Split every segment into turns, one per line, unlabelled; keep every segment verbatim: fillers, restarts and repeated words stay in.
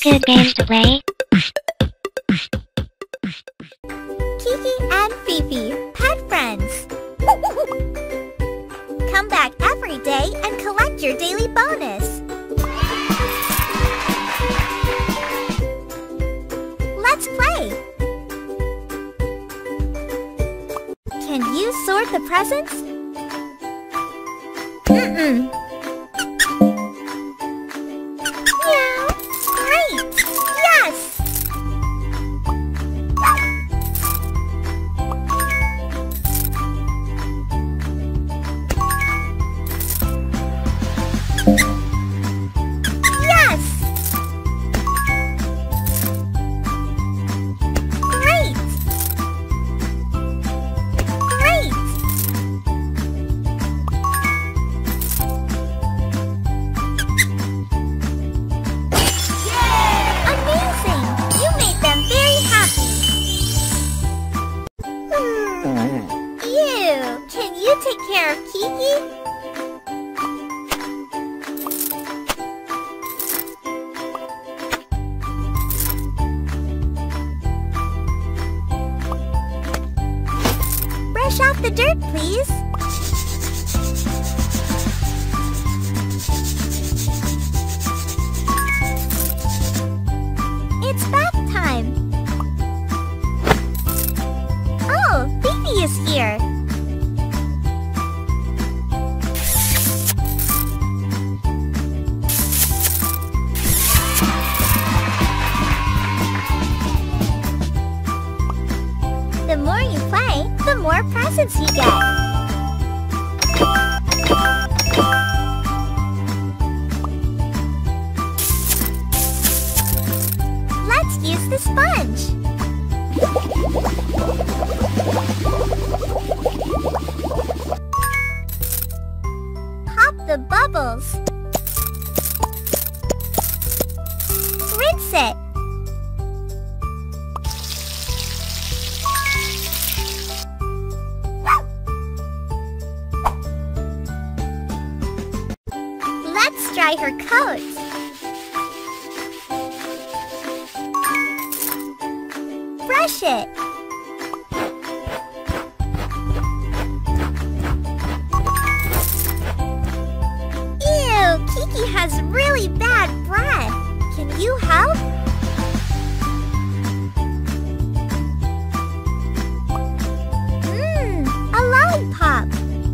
good games to play?
Kiki and Fifi Pet Friends. Come back every day and collect your daily bonus. Let's play! Can you sort the presents? Mm-mm. Meow! Great! Yes! Take care of Kiki? Brush off the dirt, please. It's bath time. Oh, Fifi is here. The more you play, the more presents you get. Let's use the sponge. Pop the bubbles. Rinse it. Let's dry her coat. Brush it. Ew, Kiki has really bad breath. Can you help? Mmm, a lollipop.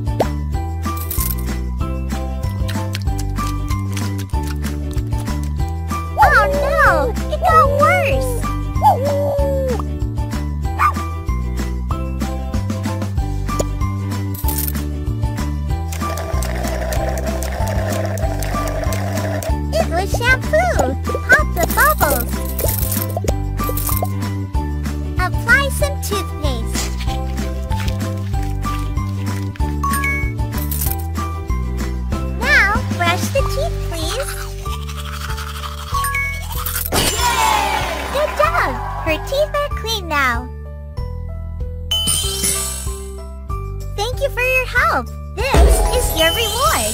Oh no! It got worse! It was shampoo! Pop the bubbles! Apply some toothpaste. Now, brush the teeth, please. Good job! Her teeth are clean now. Thank you for your help. This is your reward.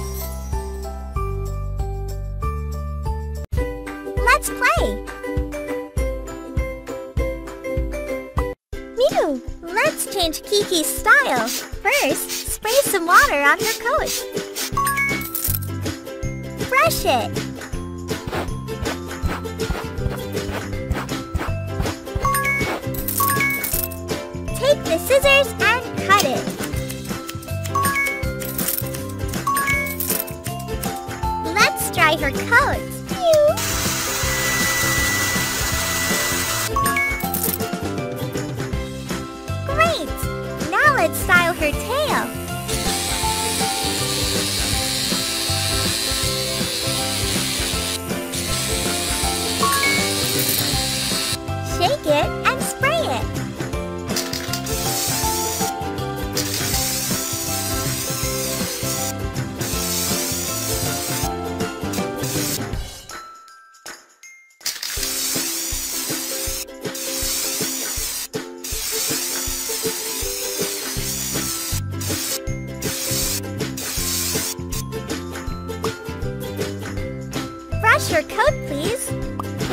Let's play. Mew! Let's change Kiki's style. First, spray some water on her coat. Brush it. Take the scissors and cut it. Let's dry her coat. Phew. Great! Now let's style her tail. Shake it and spray it. Brush her coat, please.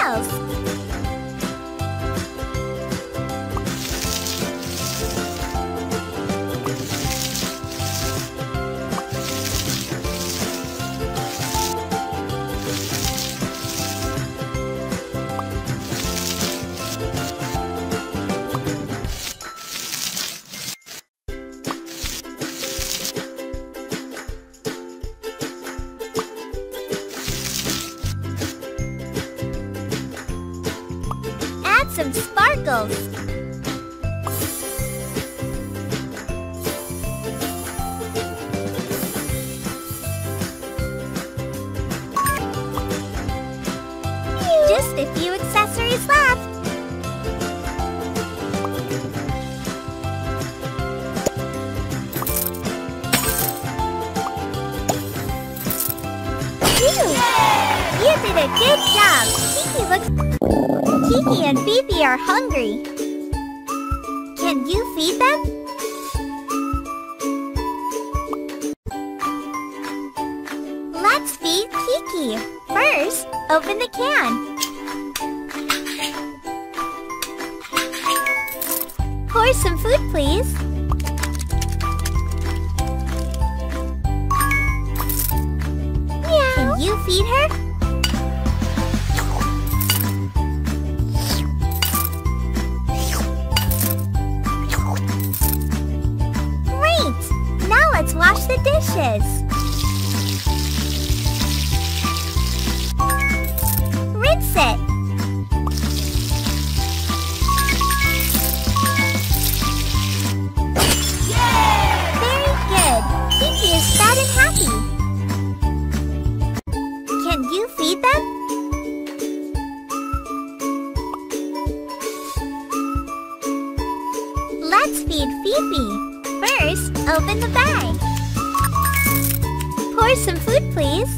nails. Some sparkles. Just a few accessories left. Phew! You did a good job. Kiki looks... Kiki and Fifi are hungry. Can you feed them? Let's feed Kiki. First, open the can. Pour some food, please. Meow. Can you feed her? Let's wash the dishes. Rinse it. Yay! Very good. Kiki is fat and happy. Can you feed them? Let's feed Fifi. First, open the bag. Pour some food, please.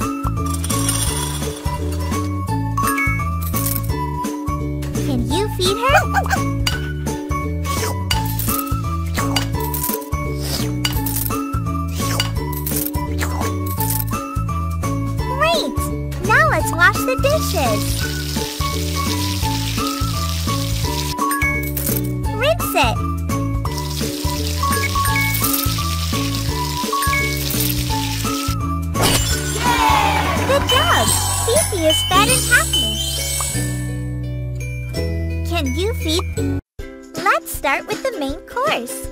Can you feed her? Great! Now let's wash the dishes. Rinse it. Good job! Fifi is fat and happy. Can you feed? Let's start with the main course.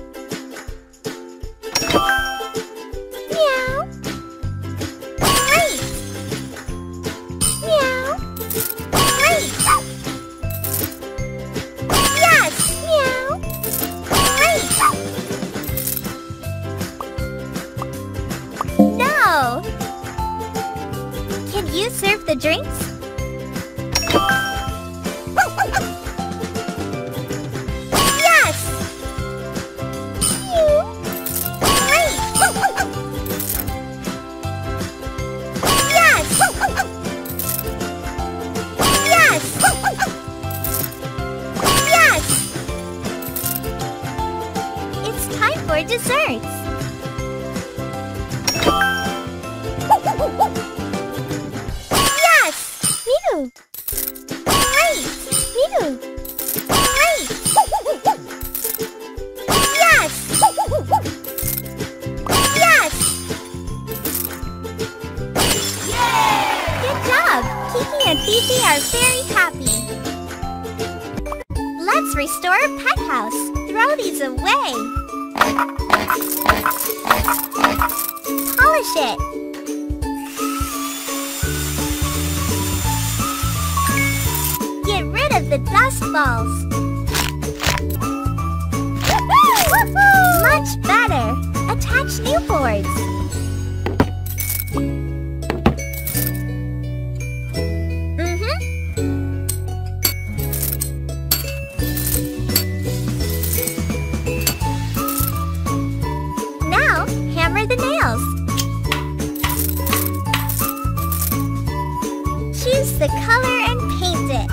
Meow. Great! Meow. Great! Yes! Meow. Great! No! Can you serve the drinks? Yes! Great! Yes! Yes! Yes! It's time for desserts. Great! Phew! Great! Yes! Yes! Yay! Good job! Kiki and Fifi are very happy. Let's restore a pet house. Throw these away. Polish it. Get rid of the dust balls. Much better. Attach new boards. Mm-hmm. Now, hammer the nails. Choose the color and paint it.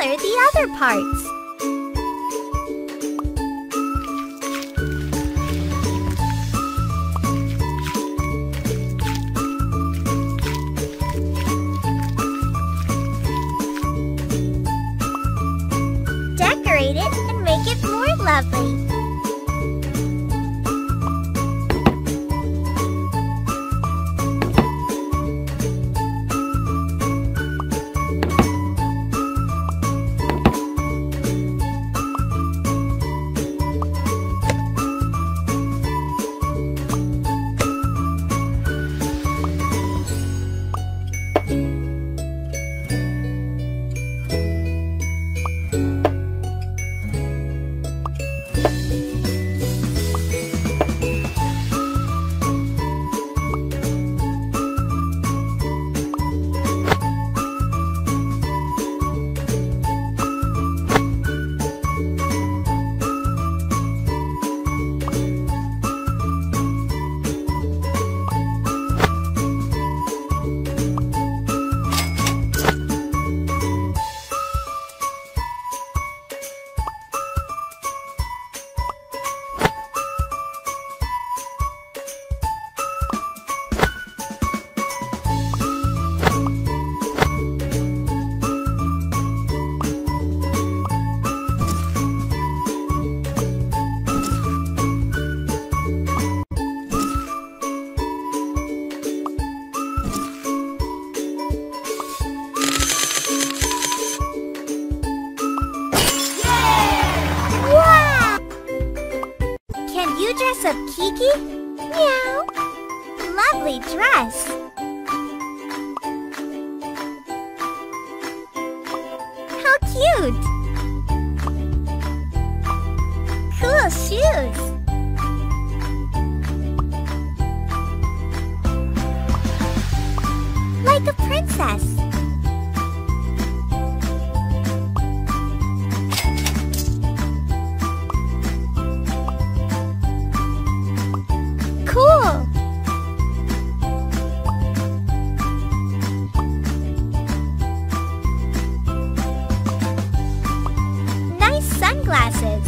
color the other parts. Decorate it and make it more lovely. Dress up Kiki? Meow! Lovely dress! How cute! Cool shoes! Like a princess! Cool! Nice sunglasses!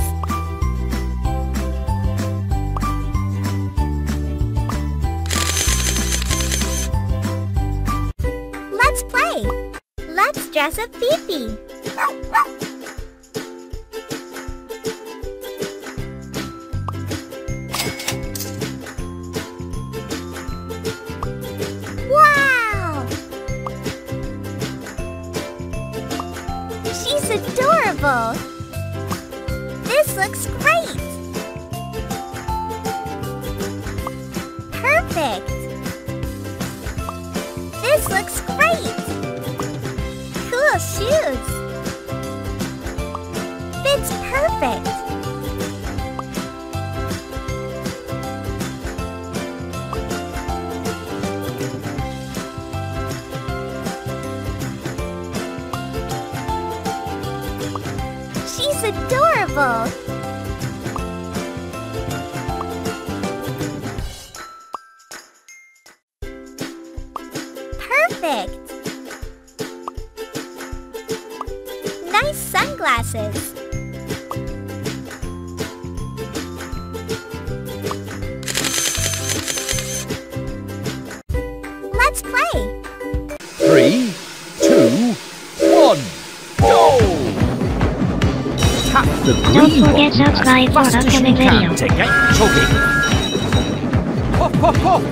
Let's play! Let's dress up Fifi! Wow! She's adorable! This looks great! Perfect! This looks great! Cool shoes! Fits perfect! She's adorable! Perfect! Nice sunglasses! Let's play!
Three, two, one, go! Tap the green
Don't forget
button
subscribe
as
for
fast as
upcoming
you can
video.
to get chugging. Pop, pop, pop!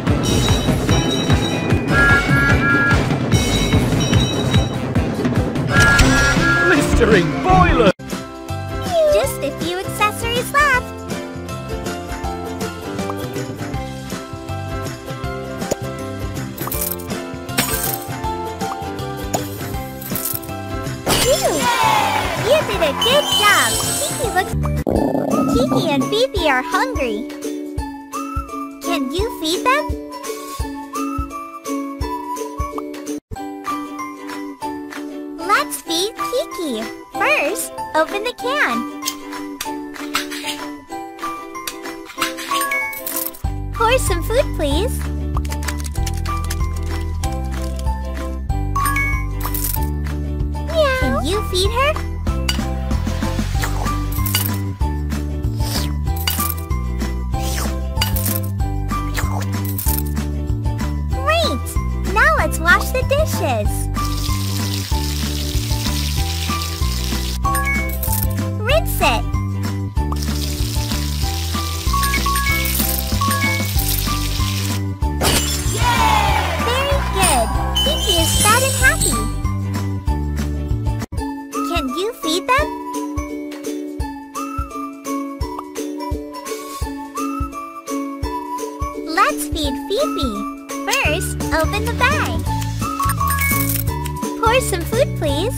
Blistering boiler!
Just a few accessories left! Phew! You did a good job! Kiki looks... Kiki and Fifi are hungry. Can you feed them? Let's feed Kiki. First, open the can. Pour some food, please. Meow. Can you feed her? Great! Now let's wash the dishes. Rinse it. Very good. Kiki is fat and happy. Can you feed them? Let's feed Fifi. First, open the bag. Pour some food, please.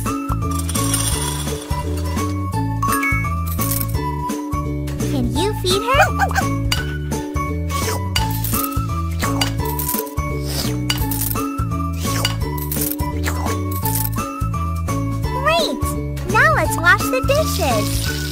Can you feed her? Great! Now let's wash the dishes.